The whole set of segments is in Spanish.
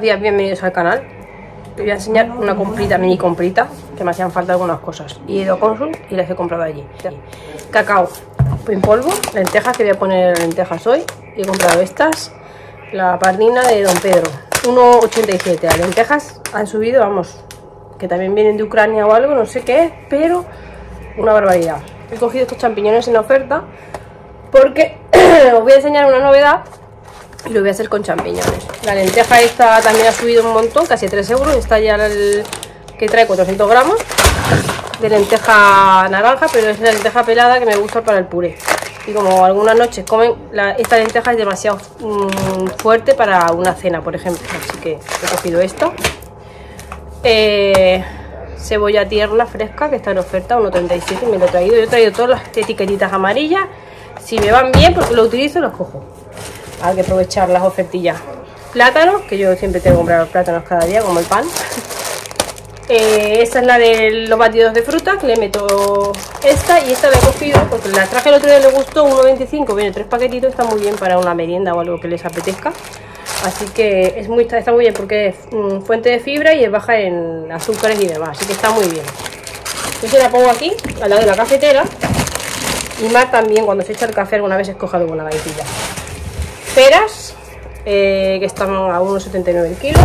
Buenos días, bienvenidos al canal. Te voy a enseñar una comprita, mini comprita, que me hacían falta algunas cosas. Y he ido a Consum y las he comprado allí. Cacao en polvo, lentejas, que voy a poner lentejas hoy. He comprado estas, la pardina de Don Pedro, 1,87. Las lentejas han subido, vamos, que también vienen de Ucrania o algo, no sé qué es, pero una barbaridad. He cogido estos champiñones en oferta porque os voy a enseñar una novedad. Y lo voy a hacer con champiñones. La lenteja esta también ha subido un montón, casi 3 euros. Está ya el que trae 400 gramos de lenteja naranja, pero es la lenteja pelada que me gusta para el puré. Y como algunas noches comen, esta lenteja es demasiado fuerte para una cena, por ejemplo. Así que he cogido esto. Cebolla tierna fresca, que está en oferta, 1,37. Me lo he traído. Yo he traído todas las etiquetitas amarillas. Si me van bien, porque lo utilizo, los cojo. Hay que aprovechar las ofertillas. Plátanos, que yo siempre tengo que comprar los plátanos cada día, como el pan. Esta es la de los batidos de fruta, que le meto esta. Y esta la he cogido porque la traje el otro día, le gustó, 1,25. Viene 3 paquetitos, está muy bien para una merienda o algo que les apetezca. Así que está muy bien porque es fuente de fibra y es baja en azúcares y demás. Así que está muy bien. Yo se la pongo aquí, al lado de la cafetera. Y más también cuando se echa el café, alguna vez escoja alguna galletilla. Peras, que están a 1,79 el kilo.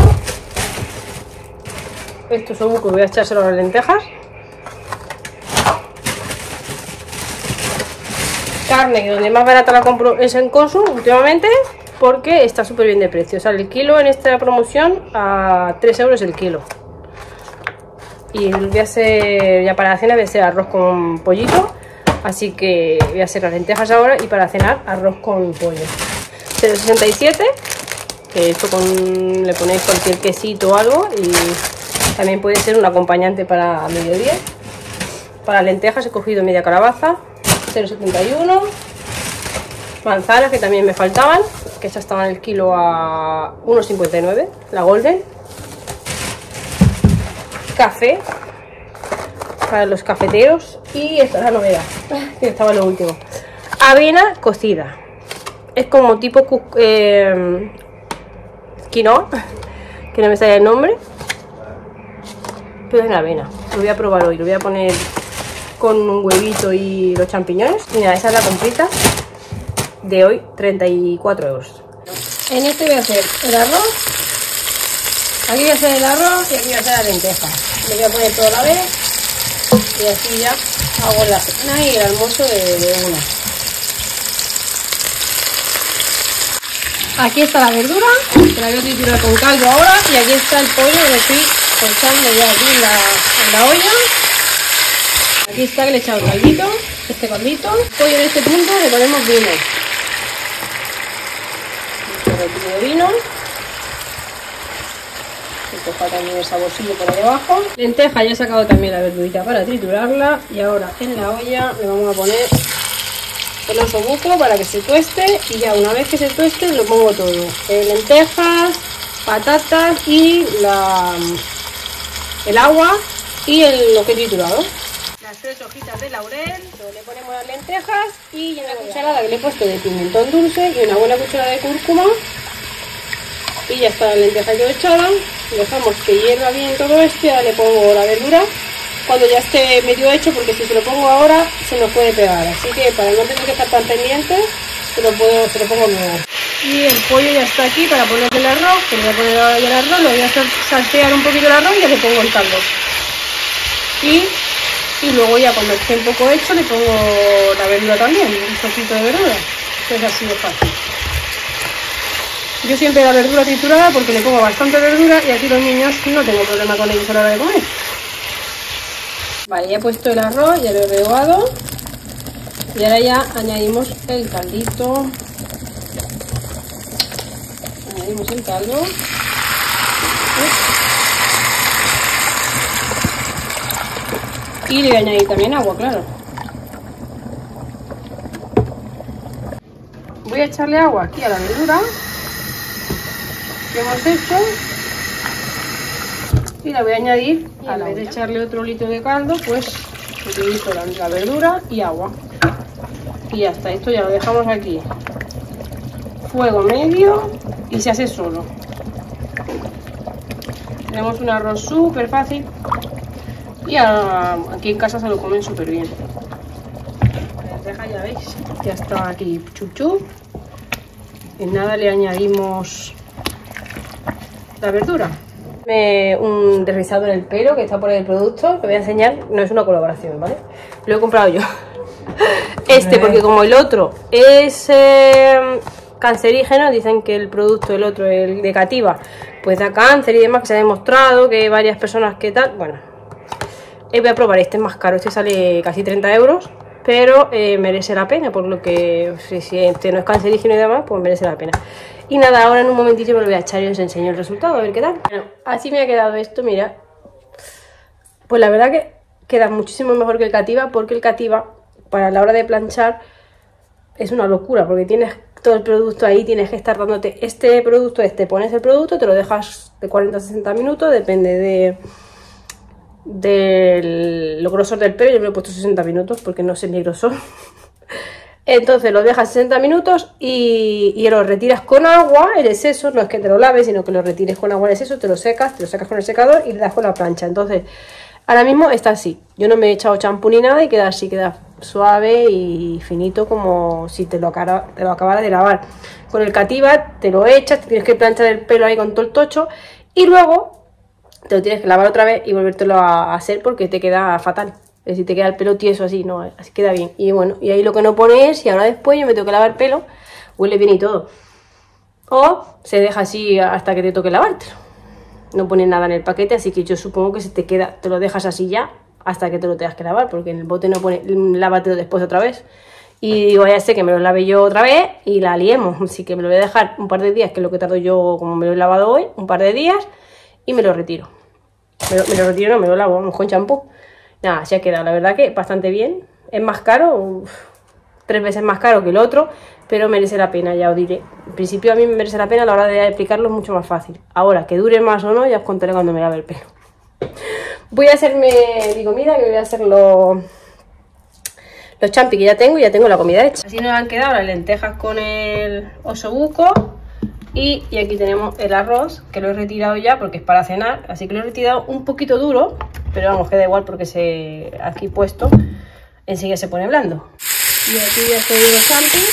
Estos son bucos, voy a echárselo a las lentejas. Carne, que donde más barata la compro es en Consum últimamente, porque está súper bien de precio. Sale el kilo en esta promoción a 3 euros el kilo. Y voy a hacer, ya para la cena voy a hacer arroz con pollito. Así que voy a hacer las lentejas ahora y para cenar arroz con pollo. 0,67, que esto le ponéis cualquier quesito o algo y también puede ser un acompañante para mediodía. Para lentejas he cogido media calabaza, 0,71. Manzanas, que también me faltaban, que estas estaban el kilo a 1,59, la golden. Café para los cafeteros, y esta es la novedad, que estaba lo último. Avena cocida. Es como tipo quinoa, que no me sale el nombre, pero es la avena. Lo voy a probar hoy, lo voy a poner con un huevito y los champiñones. Mira, esa es la comprita de hoy, 34 euros. En este voy a hacer el arroz, aquí voy a hacer el arroz y aquí voy a hacer la lenteja. Le voy a poner todo a la vez y así ya hago la cena y el almuerzo de una. Aquí está la verdura, que la voy a triturar con caldo ahora, y aquí está el pollo que le estoy echando ya aquí en la olla. Aquí está, que le he echado el caldito, este caldito. El pollo en este punto le ponemos vino. Un poquito de vino. Que coja también el saborcillo por ahí abajo. Lenteja, ya he sacado también la verdurita para triturarla, y ahora en la olla le vamos a poner el osobuco para que se tueste, y ya una vez que se tueste lo pongo todo, lentejas, patatas y el agua y lo que he triturado. Las 3 hojitas de laurel, le ponemos las lentejas y una cucharada que le he puesto de pimentón dulce y una buena cucharada de cúrcuma, y ya está la lenteja yo echada. Dejamos que hierva bien todo esto, ya le pongo la verdura cuando ya esté medio hecho, porque si se lo pongo ahora se nos puede pegar, así que para no tener que estar tan pendiente se lo pongo luego. Y el pollo ya está aquí para ponerle el arroz, que le voy a poner ahora ya el arroz, lo voy a hacer saltear un poquito el arroz y ya le pongo el caldo. Y luego ya cuando esté un poco hecho le pongo la verdura también, un trocito de verdura, que es así de fácil. Yo siempre la verdura triturada porque le pongo bastante verdura, y aquí los niños no tengo problema con ellos a la hora de comer. Vale, ya he puesto el arroz, ya lo he rehogado, y ahora ya añadimos el caldito. Añadimos el caldo. Y le voy a añadir también agua, claro. Voy a echarle agua aquí a la verdura que hemos hecho, y la voy a añadir. En vez de echarle otro litro de caldo, pues utilizo la verdura y agua, y ya está. Esto ya lo dejamos aquí, fuego medio, y se hace solo. Tenemos un arroz súper fácil y aquí en casa se lo comen súper bien. La lenteja ya veis, ya está aquí chuchu. En nada le añadimos la verdura. Un deslizado en el pelo que está por el producto, que voy a enseñar, no es una colaboración, ¿vale? Lo he comprado yo. Porque como el otro es cancerígeno, dicen que el producto, el otro, el de Cativa, pues da cáncer y demás, que se ha demostrado que varias personas que tal, bueno, voy a probar, este es más caro, este sale casi 30 euros, pero merece la pena, por lo que si este no es cancerígeno y demás, pues merece la pena. Y nada, ahora en un momentillo me lo voy a echar y os enseño el resultado, a ver qué tal. Bueno, así me ha quedado esto, mira. Pues la verdad que queda muchísimo mejor que el Cativa, porque el Cativa, para la hora de planchar, es una locura, porque tienes todo el producto ahí, tienes que estar dándote este producto, pones el producto, te lo dejas de 40 a 60 minutos, depende del grosor del pelo. Yo me lo he puesto 60 minutos porque no sé mi grosor. Entonces lo dejas 60 minutos y lo retiras con agua, el exceso, no es que te lo laves, sino que lo retires con agua el exceso, te lo secas con el secador y le das con la plancha. Entonces, ahora mismo está así. Yo no me he echado champú ni nada y queda así, queda suave y finito, como si te lo acabara de lavar. Con el Cativa te lo echas, te tienes que planchar el pelo ahí con todo el tocho y luego te lo tienes que lavar otra vez y volvértelo a hacer porque te queda fatal. Es decir, te queda el pelo tieso así, no, así queda bien. Y bueno, y ahí lo que no pone es, y ahora después yo me tengo que lavar el pelo, huele bien y todo. O se deja así hasta que te toque lavártelo. No pone nada en el paquete, así que yo supongo que se te queda, te lo dejas así ya hasta que te lo tengas que lavar, porque en el bote no pone lávatelo después otra vez. Y digo, ya sé que me lo lave yo otra vez y la liemos, así que me lo voy a dejar un par de días, que es lo que tardo yo, como me lo he lavado hoy, un par de días, y me lo retiro. Me lo lavo con champú. Nada, se ha quedado, la verdad que bastante bien. Es más caro, 3 veces más caro que el otro, pero merece la pena, ya os diré. En principio a mí me merece la pena, a la hora de explicarlo es mucho más fácil. Ahora, que dure más o no, ya os contaré cuando me lave el pelo. Voy a hacerme, digo, mira, que voy a hacer los champis que ya tengo la comida hecha. Así nos han quedado las lentejas con el osobuco. Y aquí tenemos el arroz, que lo he retirado ya porque es para cenar, así que lo he retirado un poquito duro, pero vamos, queda igual porque aquí puesto enseguida se pone blando. Y aquí ya estoy los champis.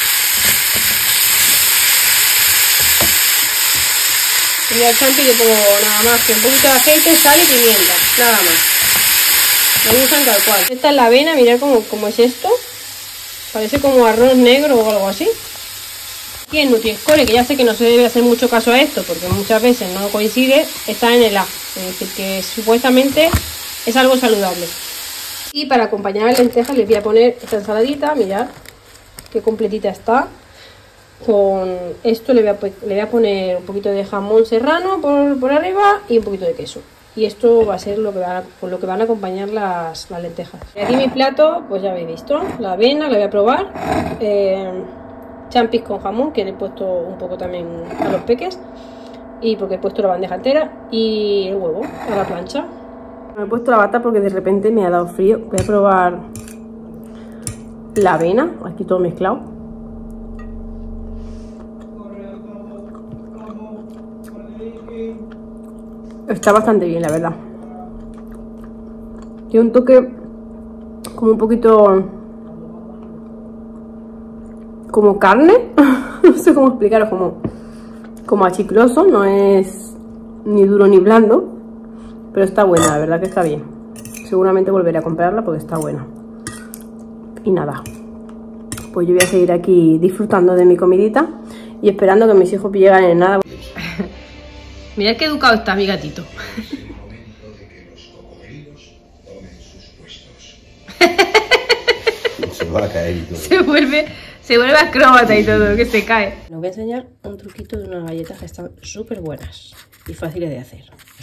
Y al champi le pongo nada más que un poquito de aceite, sal y pimienta, nada más. Me gustan tal cual. Esta es la avena, mirad cómo es esto. Parece como arroz negro o algo así. Y el Nutri-Score, que ya sé que no se debe hacer mucho caso a esto porque muchas veces no coincide, está en el A, es decir, que supuestamente es algo saludable. Y para acompañar las lentejas les voy a poner esta ensaladita, mirad qué completita está. Con esto le voy a poner un poquito de jamón serrano por arriba y un poquito de queso. Y esto va a ser con lo que van a acompañar las lentejas. Y aquí mi plato, pues ya habéis visto, la avena, la voy a probar. Champis con jamón, que le he puesto un poco también a los peques, y porque he puesto la bandeja entera, y el huevo a la plancha. Me he puesto la bata porque de repente me ha dado frío. Voy a probar la avena, aquí todo mezclado. Está bastante bien, la verdad. Tiene un toque como un poquito como carne, no sé cómo explicaros, como achicloso, no es ni duro ni blando, pero está buena, la verdad que está bien. Seguramente volveré a comprarla porque está buena. Y nada, pues yo voy a seguir aquí disfrutando de mi comidita y esperando que mis hijos lleguen en nada. Mirad qué educado está mi gatito. Se va a caer y todo. Se vuelve acróbata y todo, que se cae. Os voy a enseñar un truquito de unas galletas que están súper buenas y fáciles de hacer.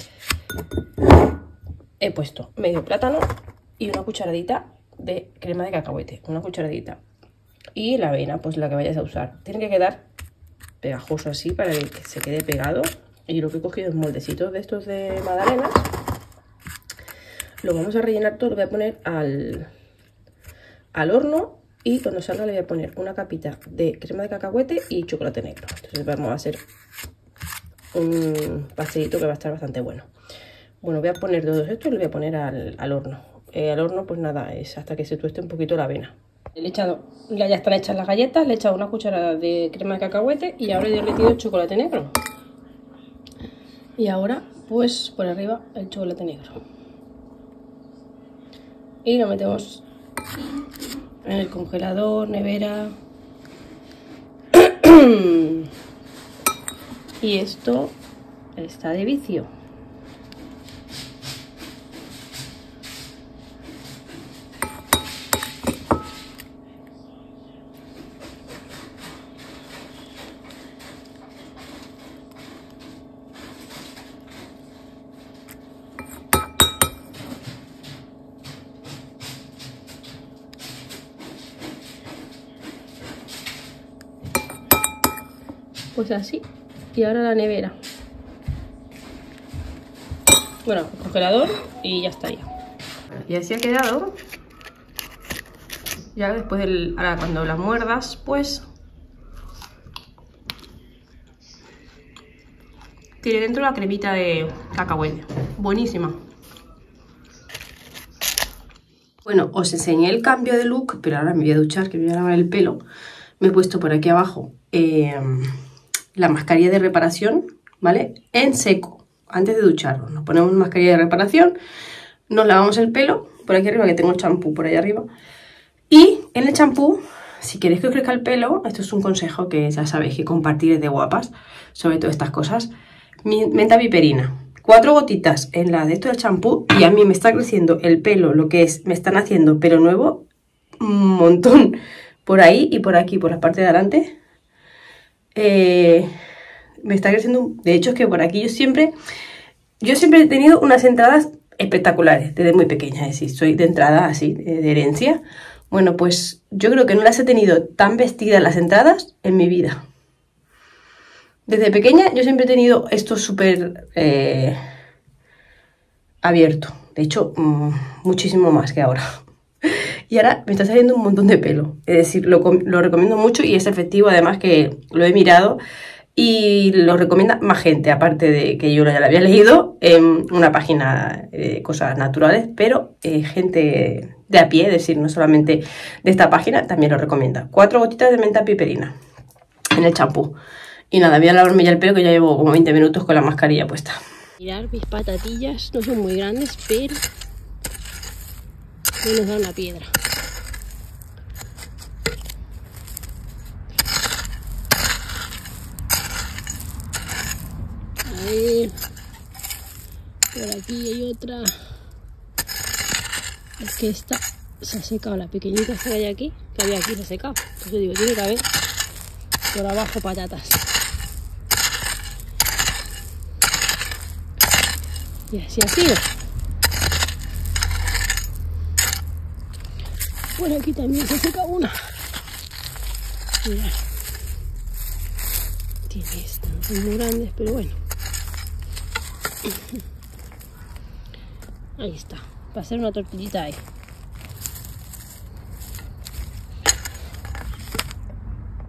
He puesto medio plátano y una cucharadita de crema de cacahuete. Una cucharadita. Y la avena, pues la que vayas a usar. Tiene que quedar pegajoso así para que se quede pegado. Y lo que he cogido es moldecitos de estos de magdalenas. Lo vamos a rellenar todo, lo voy a poner al horno. Y cuando salga le voy a poner una capita de crema de cacahuete y chocolate negro. Entonces vamos a hacer un pastelito que va a estar bastante bueno. Bueno, voy a poner todo esto y lo voy a poner al horno. Al horno, pues nada, es hasta que se tueste un poquito la avena. Le he echado, ya están hechas las galletas, le he echado una cucharada de crema de cacahuete y ahora he derretido el chocolate negro. Y ahora, pues por arriba el chocolate negro. Y lo metemos en el congelador, nevera. Y esto está de vicio. Pues así. Y ahora la nevera. Bueno, el congelador y ya está ya. Y así ha quedado. Ya después ahora cuando la muerdas, pues tiene dentro la cremita de cacahuete. Buenísima. Bueno, os enseñé el cambio de look, pero ahora me voy a duchar, que me voy a lavar el pelo. Me he puesto por aquí abajo la mascarilla de reparación, ¿vale? En seco, antes de ducharnos. Nos ponemos mascarilla de reparación, nos lavamos el pelo, por aquí arriba, que tengo el champú por ahí arriba. Y en el champú, si queréis que os crezca el pelo, esto es un consejo que ya sabéis que compartir es de guapas, sobre todas estas cosas. Menta piperina, 4 gotitas en la de esto del champú y a mí me está creciendo el pelo, lo que es, me están haciendo pelo nuevo, un montón. Por ahí y por aquí, por la parte de adelante. Me está creciendo. De hecho, es que por aquí yo siempre he tenido unas entradas espectaculares desde muy pequeña. Es decir, soy de entrada así, de herencia. Bueno, pues yo creo que no las he tenido tan vestidas las entradas en mi vida. Desde pequeña yo siempre he tenido esto súper abierto. De hecho, muchísimo más que ahora. Y ahora me está saliendo un montón de pelo. Es decir, lo recomiendo mucho y es efectivo. Además que lo he mirado y lo recomienda más gente. Aparte de que yo ya lo había leído en una página de cosas naturales. Pero gente de a pie, es decir, no solamente de esta página, también lo recomienda. 4 gotitas de menta piperina en el champú. Y nada, voy a lavarme ya el pelo que ya llevo como 20 minutos con la mascarilla puesta. Mirad, mis patatillas no son muy grandes, pero no nos da una piedra. A ver, por aquí hay otra. Es que esta se ha secado, la pequeñita esta que hay aquí, que había aquí, se ha secado. Pues yo digo, tiene que haber por abajo patatas. Y así ha sido. Por aquí también se seca una. Mirad. Tiene esta, no son muy grandes, pero bueno. Ahí está. Para hacer una tortillita ahí.